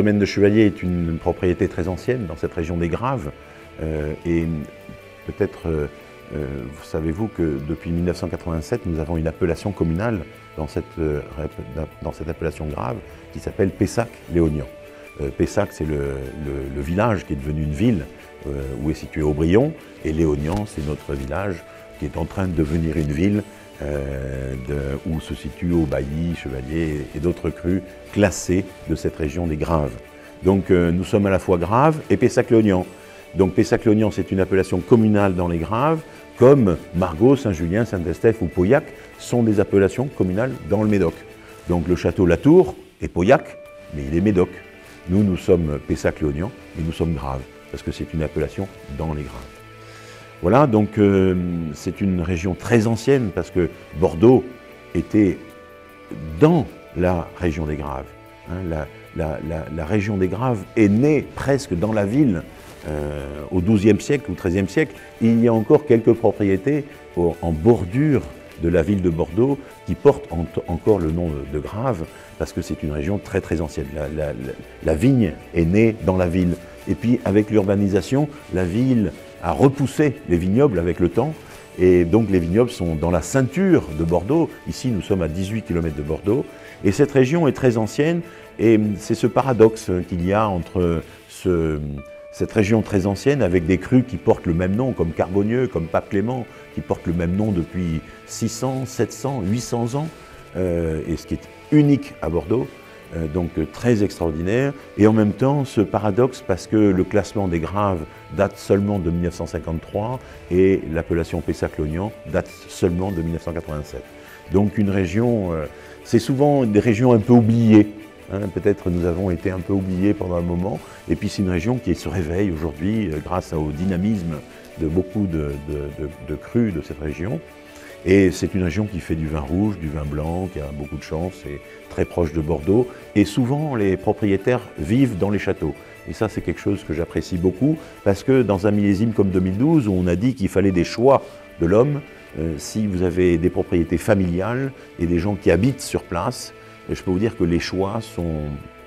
domaine de Chevalier est une propriété très ancienne dans cette région des Graves. Et peut-être savez-vous que depuis 1987, nous avons une appellation communale dans cette appellation grave qui s'appelle Pessac-Léognan. Pessac, c'est le village qui est devenu une ville où est situé Aubryon, et Léognan, c'est notre village qui est en train de devenir une ville où se situent Aubailly, Chevalier et d'autres crus classés de cette région des Graves. Donc nous sommes à la fois Graves et Pessac-Léognan. Donc Pessac-Léognan, c'est une appellation communale dans les Graves, comme Margaux, Saint-Julien, Saint-Estèphe ou Pauillac sont des appellations communales dans le Médoc. Donc le château Latour est Pauillac, mais il est Médoc. Nous, nous sommes Pessac-Léognan, mais nous sommes Graves, parce que c'est une appellation dans les Graves. Voilà, donc c'est une région très ancienne, parce que Bordeaux était dans la région des Graves. Hein, la région des Graves est née presque dans la ville au XIIe siècle ou XIIIe siècle. Il y a encore quelques propriétés en bordure de la ville de Bordeaux qui portent encore le nom de Graves, parce que c'est une région très très ancienne. La vigne est née dans la ville. Et puis avec l'urbanisation, la ville a repoussé les vignobles avec le temps. Et donc les vignobles sont dans la ceinture de Bordeaux. Ici, nous sommes à 18 km de Bordeaux. Et cette région est très ancienne. Et c'est ce paradoxe qu'il y a entre cette région très ancienne avec des crus qui portent le même nom, comme Carbonieux, comme Pape Clément, qui portent le même nom depuis 600, 700, 800 ans, et ce qui est unique à Bordeaux, donc très extraordinaire. Et en même temps, ce paradoxe parce que le classement des Graves date seulement de 1953 et l'appellation Pessac-Léognan date seulement de 1987. Donc une région, c'est souvent des régions un peu oubliées. Hein, peut-être nous avons été un peu oubliés pendant un moment, et puis c'est une région qui se réveille aujourd'hui grâce au dynamisme de beaucoup de crus de cette région. Et c'est une région qui fait du vin rouge, du vin blanc, qui a beaucoup de chance, et très proche de Bordeaux. Et souvent, les propriétaires vivent dans les châteaux. Et ça, c'est quelque chose que j'apprécie beaucoup, parce que dans un millésime comme 2012, où on a dit qu'il fallait des choix de l'homme, si vous avez des propriétés familiales et des gens qui habitent sur place, je peux vous dire que les choix sont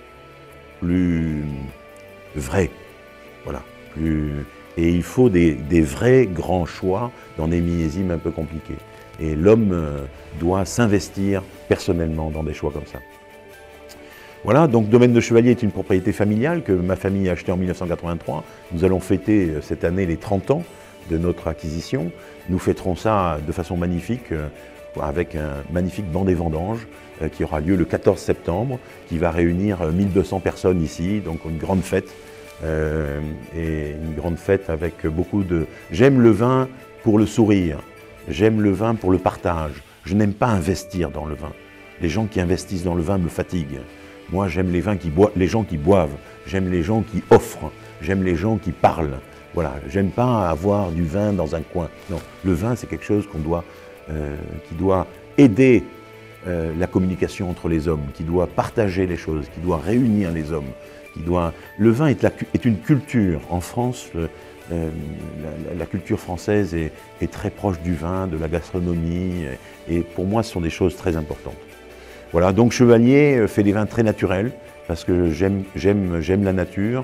plus vrais. Voilà. Et il faut des vrais grands choix dans des millésimes un peu compliqués. Et l'homme doit s'investir personnellement dans des choix comme ça. Voilà, donc Domaine de Chevalier est une propriété familiale que ma famille a achetée en 1983. Nous allons fêter cette année les 30 ans de notre acquisition. Nous fêterons ça de façon magnifique avec un magnifique banc des vendanges qui aura lieu le 14 septembre, qui va réunir 1200 personnes ici, donc une grande fête. Et une grande fête avec beaucoup de... J'aime le vin pour le sourire, j'aime le vin pour le partage. Je n'aime pas investir dans le vin. Les gens qui investissent dans le vin me fatiguent. Moi, j'aime les gens qui boivent, j'aime les gens qui offrent, j'aime les gens qui parlent. Voilà, j'aime pas avoir du vin dans un coin. Non, le vin, c'est quelque chose qui doit aider la communication entre les hommes, qui doit partager les choses, qui doit réunir les hommes. Le vin est une culture. En France, la culture française est très proche du vin, de la gastronomie, et pour moi, ce sont des choses très importantes. Voilà, donc Chevalier fait des vins très naturels, parce que j'aime la nature.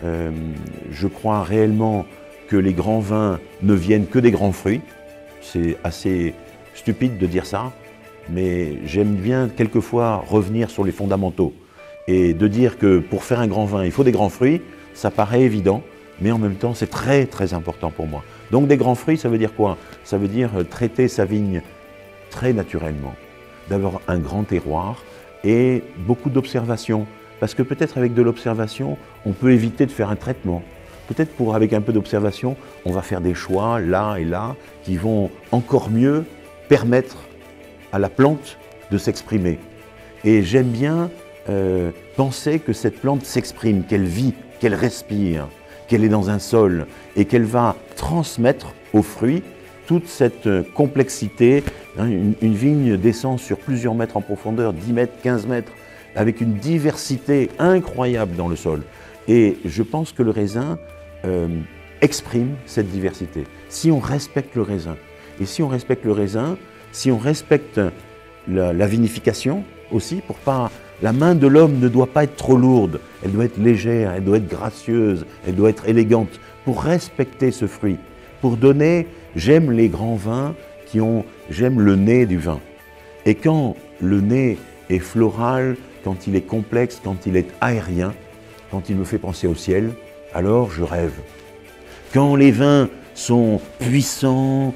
Je crois réellement que les grands vins ne viennent que des grands fruits. C'est assez stupide de dire ça, mais j'aime bien quelquefois revenir sur les fondamentaux. Et de dire que pour faire un grand vin, il faut des grands fruits, ça paraît évident, mais en même temps, c'est très très important pour moi. Donc des grands fruits, ça veut dire quoi? Ça veut dire traiter sa vigne très naturellement, d'avoir un grand terroir et beaucoup d'observation. Parce que peut-être avec de l'observation, on peut éviter de faire un traitement. Peut-être avec un peu d'observation, on va faire des choix là et là qui vont encore mieux permettre à la plante de s'exprimer. Et j'aime bien penser que cette plante s'exprime, qu'elle vit, qu'elle respire, qu'elle est dans un sol et qu'elle va transmettre aux fruits toute cette complexité. Une vigne descend sur plusieurs mètres en profondeur, 10 mètres, 15 mètres, avec une diversité incroyable dans le sol. Et je pense que le raisin exprime cette diversité. Si on respecte le raisin, et si on respecte le raisin, si on respecte la vinification aussi, pour pas La main de l'homme ne doit pas être trop lourde, elle doit être légère, elle doit être gracieuse, elle doit être élégante, pour respecter ce fruit, pour donner, j'aime les grands vins j'aime le nez du vin. Et quand le nez est floral, quand il est complexe, quand il est aérien, quand il me fait penser au ciel, alors je rêve. Quand les vins sont puissants,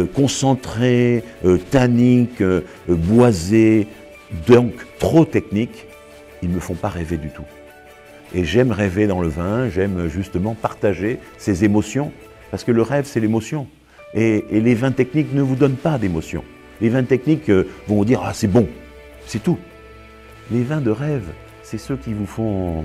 concentrés, tanniques, boisés, donc trop techniques, ils ne me font pas rêver du tout. Et j'aime rêver dans le vin, j'aime justement partager ces émotions, parce que le rêve, c'est l'émotion. Et les vins techniques ne vous donnent pas d'émotion. Les vins techniques vont vous dire « Ah, c'est bon », c'est tout. Les vins de rêve, c'est ceux qui vous font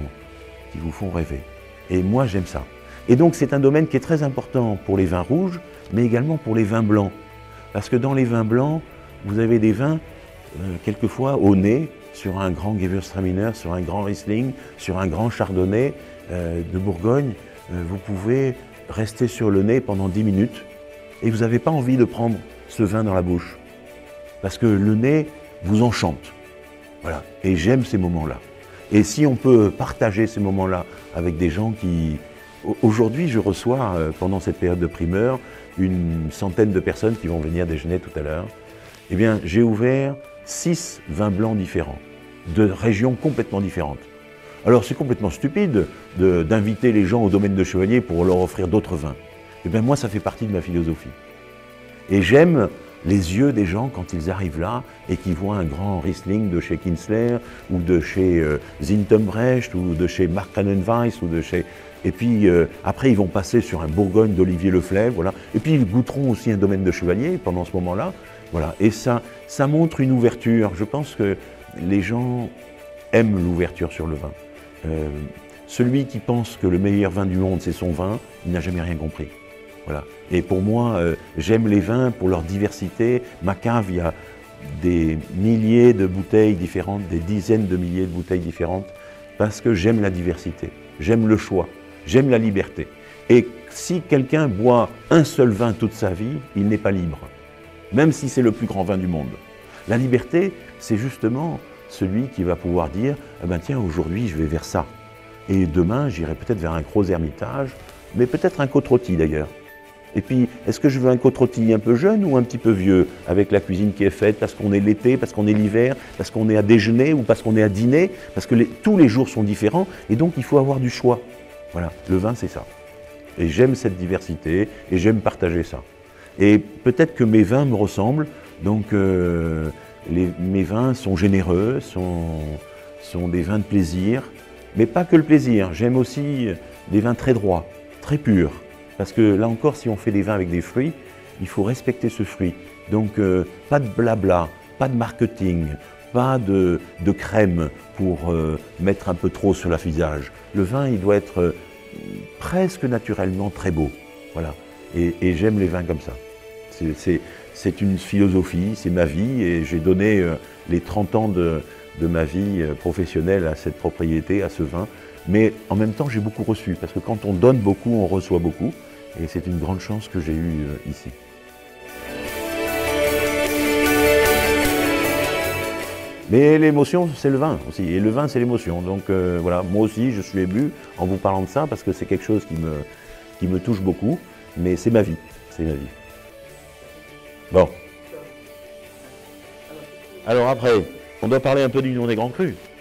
rêver. Et moi, j'aime ça. Et donc, c'est un domaine qui est très important pour les vins rouges, mais également pour les vins blancs. Parce que dans les vins blancs, vous avez des vins, quelquefois, au nez, sur un grand Gewürztraminer, sur un grand Riesling, sur un grand Chardonnay de Bourgogne, vous pouvez rester sur le nez pendant 10 minutes et vous n'avez pas envie de prendre ce vin dans la bouche. Parce que le nez vous enchante. Voilà. Et j'aime ces moments-là. Et si on peut partager ces moments-là avec des gens qui... Aujourd'hui, je reçois, pendant cette période de primeur, une centaine de personnes qui vont venir déjeuner tout à l'heure. Eh bien, j'ai ouvert 6 vins blancs différents, de régions complètement différentes. Alors, c'est complètement stupide d'inviter les gens au domaine de Chevalier pour leur offrir d'autres vins. Eh bien, moi, ça fait partie de ma philosophie. Et j'aime les yeux des gens quand ils arrivent là et qu'ils voient un grand Riesling de chez Kinsler ou de chez Zintenbrecht ou de chez Mark Weiss ou de chez... Et puis après ils vont passer sur un Bourgogne d'Olivier Leflèvre, voilà. Et puis ils goûteront aussi un domaine de Chevalier pendant ce moment-là, voilà. Et ça montre une ouverture. Je pense que les gens aiment l'ouverture sur le vin. Celui qui pense que le meilleur vin du monde c'est son vin, il n'a jamais rien compris. Voilà. Et pour moi, j'aime les vins pour leur diversité. Ma cave, il y a des milliers de bouteilles différentes, des dizaines de milliers de bouteilles différentes, parce que j'aime la diversité, j'aime le choix, j'aime la liberté. Et si quelqu'un boit un seul vin toute sa vie, il n'est pas libre, même si c'est le plus grand vin du monde. La liberté, c'est justement celui qui va pouvoir dire « Ah ben tiens, aujourd'hui, je vais vers ça. Et demain, j'irai peut-être vers un Gros Hermitage, mais peut-être un Côte-Rôtie d'ailleurs. » Et puis, est-ce que je veux un Côte-Rôtie un peu jeune ou un petit peu vieux, avec la cuisine qui est faite, parce qu'on est l'été, parce qu'on est l'hiver, parce qu'on est à déjeuner ou parce qu'on est à dîner, parce que tous les jours sont différents, et donc il faut avoir du choix. Voilà, le vin c'est ça. Et j'aime cette diversité, et j'aime partager ça. Et peut-être que mes vins me ressemblent, donc mes vins sont généreux, sont des vins de plaisir, mais pas que le plaisir, j'aime aussi des vins très droits, très purs. Parce que là encore, si on fait des vins avec des fruits, il faut respecter ce fruit. Donc pas de blabla, pas de marketing, pas de crème pour mettre un peu trop sur le visage. Le vin, il doit être presque naturellement très beau. Voilà. Et j'aime les vins comme ça. C'est une philosophie, c'est ma vie et j'ai donné les 30 ans de ma vie professionnelle à cette propriété, à ce vin. Mais en même temps, j'ai beaucoup reçu, parce que quand on donne beaucoup, on reçoit beaucoup. Et c'est une grande chance que j'ai eue ici. Mais l'émotion, c'est le vin aussi. Et le vin, c'est l'émotion. Donc voilà, moi aussi, je suis ému en vous parlant de ça, parce que c'est quelque chose qui me touche beaucoup. Mais c'est ma vie. C'est ma vie. Bon. Alors après, on doit parler un peu d'Union des Grands Crus.